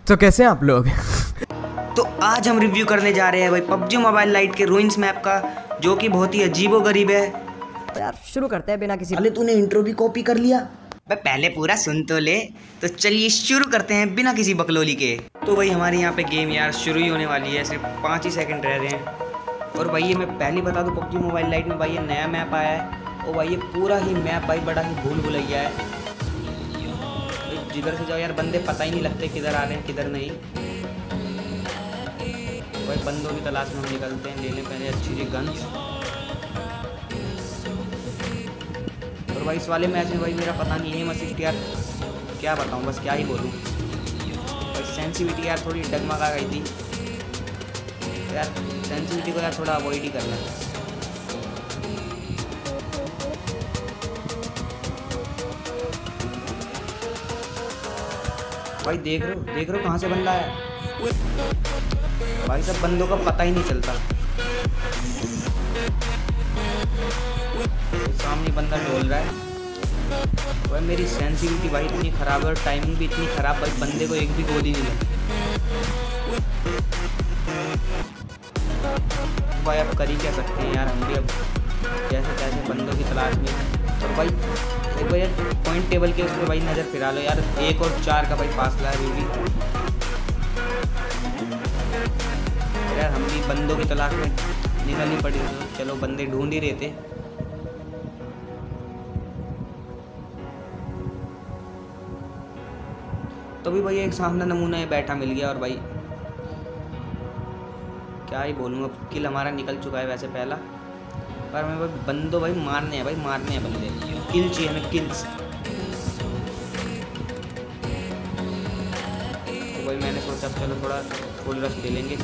तो कैसे हैं आप लोग? तो आज हम रिव्यू करने जा रहे हैं भाई पबजी मोबाइल लाइट के रूइंस मैप का, जो कि बहुत ही अजीबोगरीब है। तो यार शुरू करते हैं बिना किसी। अरे तूने इंट्रो भी कॉपी कर लिया? भाई पहले पूरा सुन तो ले। तो चलिए शुरू करते हैं बिना किसी बकलोली के। तो भाई हमारे यहाँ पे गेम यार शुरू ही होने वाली है, सिर्फ 5 ही सेकंड रह रहे हैं। और भाई ये मैं पहले बता दूँ, पबजी मोबाइल लाइट में भाई ये नया मैप आया है। और भाई ये पूरा ही मैप भाई बड़ा ही भूल भुलैया है। जिधर से जाओ यार बंदे पता ही नहीं लगते किधर आ रहे हैं किधर नहीं। भाई बंदों की तलाश में हम निकलते हैं, ले लें पहले अच्छी सी गन्स। और भाई इस वाले मैच में भाई मेरा पता नहीं है मसीह यार, क्या बताऊँ, बस क्या ही बोलूँ। भाई सेंसिटिविटी यार थोड़ी डगमगा गई थी यार, सेंसिटिविटी को यार थोड़ा अवॉइड ही करना। भाई देख रहे हो कहाँ से बंदा है भाई, सब बंदों का पता ही नहीं चलता। सामने बंदा डोल रहा है भाई, मेरी सेंसिटिविटी भाई इतनी ख़राब है और टाइमिंग भी इतनी ख़राब, भाई बंदे को एक भी गोली नहीं लगी। भाई अब कर ही क्या सकते हैं यार, हम भी अब जैसे तैसे बंदों की तलाश में। और भाई एक बार यार पॉइंट टेबल के उस पर भाई नज़र फिरा लो यार, 1 और 4 का भाई फासला है अभी यार। हम भी बंदों की तलाश में निकलनी पड़ी, चलो बंदे ढूंढ ही रहे थे। तो भी भाई एक सामने नमूना है बैठा मिल गया। और भाई क्या ही बोलूँ, अब किल हमारा निकल चुका है वैसे पहला, पर हमें भाई बंदों भाई मारने हैं, भाई मारने हैं बंदे, किल चाहिए हमें, किल्स। तो भाई मैंने सोचा चलो थोड़ा फुल रश ले लेंगे।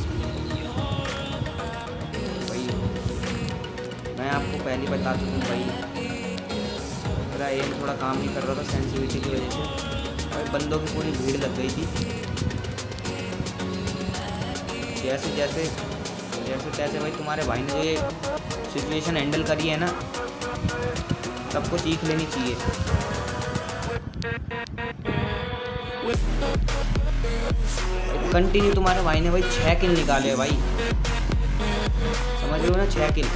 भाई मैं आपको पहले बता चुका हूँ भाई, मेरा एम थोड़ा काम नहीं कर रहा था सेंसिटिविटी की वजह से। भाई बंदों की पूरी भीड़ लग गई थी, जैसे तैसे भाई तुम्हारे भाई ने जो ये सिचुएशन हैंडल करी है ना, सबको सीख लेनी चाहिए। कंटिन्यू तुम्हारे भाई ने भाई 6 किल निकाले भाई, समझ रहे हो ना, 6 किल।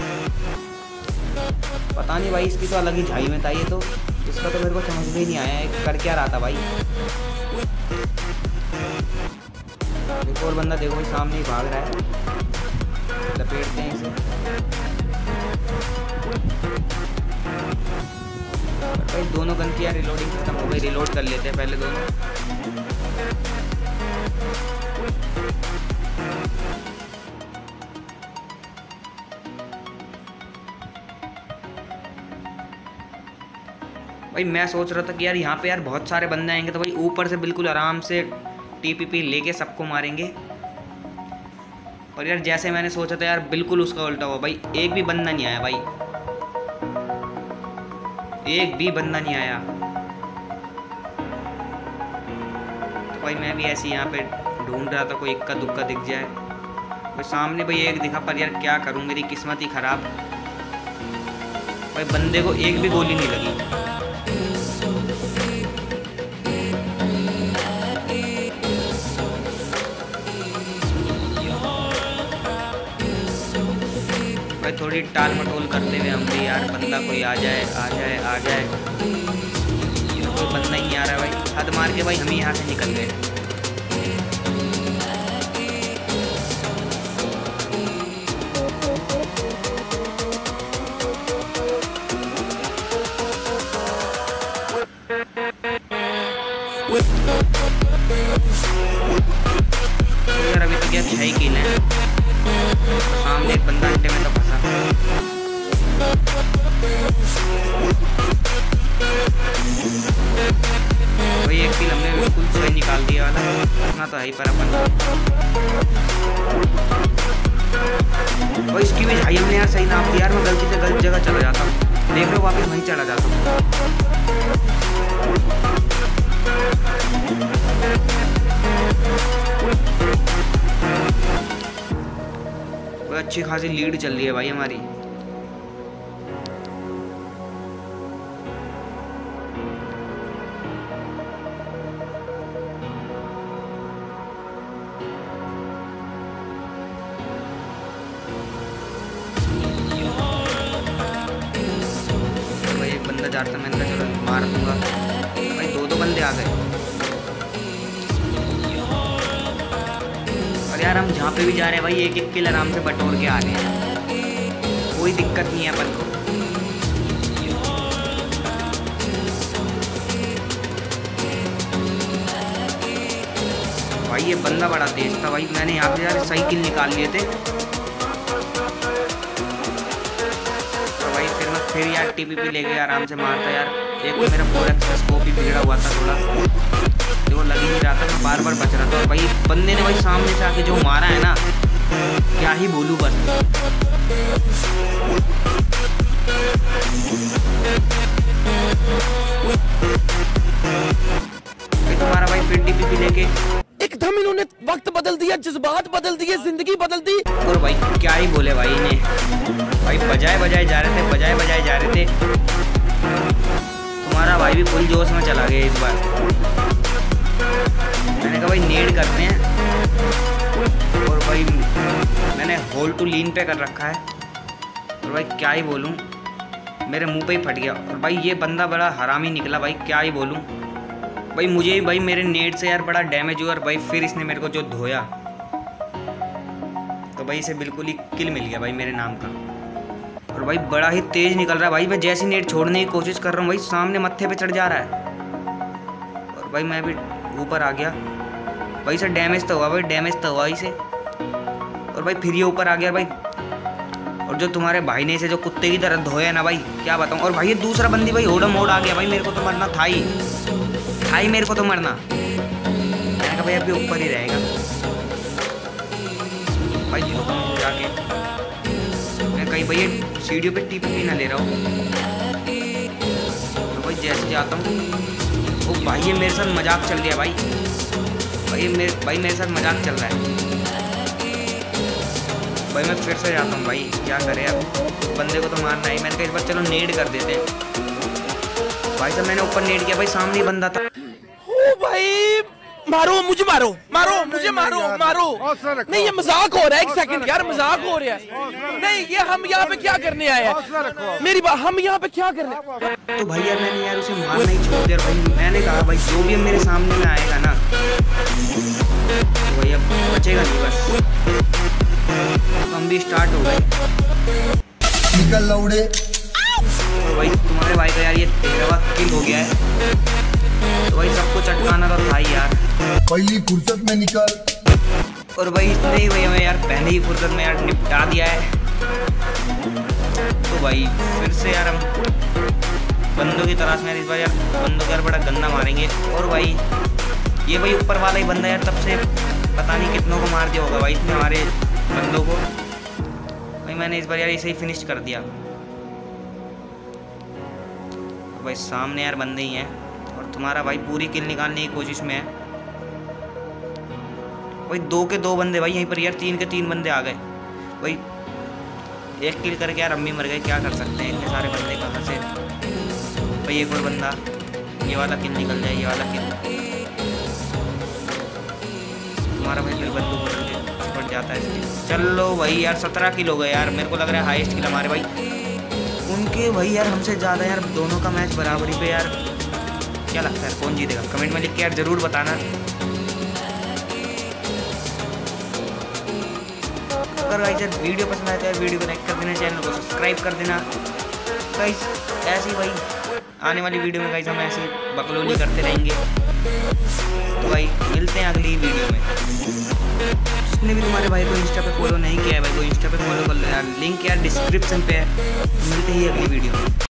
पता नहीं भाई इसकी तो अलग ही झाई में था ये, तो इसका तो मेरे को समझ में ही नहीं आया है कर क्या रहा था भाई। एक और बंदा देखो भाई सामने ही भाग रहा है, लपेटते हैं इसे। भाई दोनों गन की यार रिलोडिंग खत्म हो गई, रिलोड कर लेते हैं पहले दोनों। भाई मैं सोच रहा था कि यार यहाँ पे यार बहुत सारे बंदे आएंगे तो भाई ऊपर से बिल्कुल आराम से टीपीपी लेके सबको मारेंगे। पर यार जैसे मैंने सोचा था यार बिल्कुल उसका उल्टा हुआ भाई, एक भी बंदा नहीं आया भाई, एक भी बंदा नहीं आया। तो भाई मैं भी ऐसे यहाँ पे ढूंढ रहा था कोई इक्का दुक्का दिख जाए। भाई सामने भाई एक दिखा, पर यार क्या करूँ, मेरी किस्मत ही खराब। भाई बंदे को एक भी गोली नहीं लगी। भाई थोड़ी टाल मटोल करते हुए हम भी यार, बंदा कोई आ जाए आ जाए आ जाए, कोई बंदा ही नहीं आ रहा भाई। हद मार के भाई हम ही यहाँ से निकल गए। तो यार अभी तो क्या 6 ही किल हैं, सामने एक बंदा अंडे में तो फंसा। वही एक किल हमने बिल्कुल सही निकाल दिया वाला, इतना तो है ही पर अपन। और इसकी भी भाई हमने यार सही नाम दिया यार, मैं गलती से गलत जगह चला जाता हूँ, देख रहे हो वापस वहीं चला जाता हूँ। अच्छी खासी लीड चल रही है भाई हमारी। जा रहा था, मैंने कहा चलो मार दूंगा भाई। दो बंदे आ गए और यार हम जहाँ पे भी जा रहे हैं भाई एक एक किल आराम से बटोर के आ रहे हैं, कोई दिक्कत नहीं है अपन को। भाई ये बंदा बड़ा तेज था भाई, मैंने यहाँ पे यार सही किल निकाल लिए थे। तो भाई फिर यार टीपीपी लेके आराम से मारता यार। एक तो मेरा 4x का स्कोप भी बिगड़ा हुआ था थोड़ा, जो लग ही नहीं रहा था, मैं बार बार बच रहा था। और भाई बंदे ने भाई सामने से आके जो मारा है ना, क्या ही बोलूँ बस। तुम्हारा भाई फिर टीपीपी लेके एकदम इन्होंने वक्त बदल दिया, जज्बात बदल दिए, जिंदगी बदल दी। और भाई क्या ही बोले भाई ने, भाई बजाए जा रहे थे। तुम्हारा भाई भी फुल जोश में चला गया इस बार। मैंने कहा भाई नेड करते हैं, और भाई मैंने होल्ड टू लीन पे कर रखा है। और भाई क्या ही बोलूँ, मेरे मुंह पे ही फट गया। और भाई ये बंदा बड़ा हरामी निकला भाई, क्या ही बोलूँ भाई। मुझे भाई मेरे नेट से यार बड़ा डैमेज हुआ, और भाई फिर इसने मेरे को जो धोया, तो भाई इसे बिल्कुल ही किल मिल गया भाई मेरे नाम का। और भाई बड़ा ही तेज निकल रहा है भाई, मैं जैसी नेट छोड़ने की कोशिश कर रहा हूँ भाई सामने मत्थे पे चढ़ जा रहा है। और भाई मैं भी ऊपर आ गया भाई, इसे डैमेज तो हुआ इसे। और भाई फिर ये ऊपर आ गया भाई। और जो तुम्हारे भाई ने इसे जो कुत्ते की तरह धोया ना भाई, क्या बताऊँ। और भाई ये दूसरा बंदी भाई ओडम आ गया भाई, मेरे को तो मरना था ही मेरे को तो मरना। मैंने कहा भाई अभी ऊपर ही रहेगा भाई, जाके मैं कहीं भाई सीढ़ियों पे टीपी ना ले रहा हूँ। तो भाई जैसे जाता हूँ, ओ भाई ये मेरे साथ मजाक चल गया भाई मेरे साथ मजाक चल रहा है भाई। मैं फिर से जाता हूँ भाई, क्या करे अब, बंदे को तो मारना है। मैंने कहा इस बार चलो नेड कर देते भाई साहब। मैंने ऊपर नेड किया भाई, सामने ही बंदा था। ओ भाई मारो मुझे, मारो नहीं, ये मजाक हो रहा है। एक सेकंड यार, मजाक हो रहा है। नहीं ये हम यहाँ पे क्या करने आए हैं, मेरी बात, हम यहाँ पे क्या करने। तो भाई यार मैंने यार उसे मारना ही छोड़ दिया भाई। मैंने कहा भाई जो भी मेरे सामने में आएगा ना, तो भाई अब बचेगा नहीं बस। तो हम भी स्टार्ट हो गए, निकल लौड़े। और भाई तुम्हारे भाई का यार ये 13वां किल हो गया है। तो भाई सबको चटकाना तो था ही यार, पहली फुर्सत में निकल। और भाई इतने ही भाई हमें यार पहले ही फुर्सत में यार निपटा दिया है। तो भाई फिर से यार हम बंदों की तलाश में इस बार यार बंदों को यार बड़ा गंदा मारेंगे। और भाई ये भाई ऊपर वाला ही बंदा यार तब से पता नहीं कितनों को मार दिया होगा भाई इसने हमारे बंदों को भाई। मैंने इस बार यार इसे ही फिनिश कर दिया। तो भाई सामने यार बंदे ही हैं, और तुम्हारा भाई पूरी किल निकालने की कोशिश में है भाई। 2 के 2 बंदे भाई यहीं पर यार, 3 के 3 बंदे आ गए भाई। एक किल करके यार हम भी मर गए, क्या कर सकते हैं, इतने सारे बंदे कहाँ से भाई। एक और बंदा, ये वाला किल निकल जाए, ये वाला किल। तुम्हारा भाई फिर बंदूक बदल के पड़ जाता है इसलिए। चलो भाई यार 17 किल हो गए यार, मेरे को लग रहा है हाईएस्ट किल हमारे भाई। उनके भाई यार हमसे ज़्यादा यार, दोनों का मैच बराबरी पे यार। क्या लगता है कौन जीतेगा, कमेंट में लिख के यार ज़रूर बताना। अगर गाइस यार वीडियो पसंद आए तो यार वीडियो को लाइक कर देना, चैनल को सब्सक्राइब कर देना गाइस। ऐसे ही भाई आने वाली वीडियो में गाइस हम ऐसे बकलोली करते रहेंगे। तो भाई मिलते हैं अगली वीडियो में। जिसने भी तुम्हारे भाई को इंस्टा पे फॉलो नहीं किया है भाई, वो इंस्टा पे फॉलो कर लो यार, लिंक यार डिस्क्रिप्शन पे है। मिलते ही अगली वीडियो में।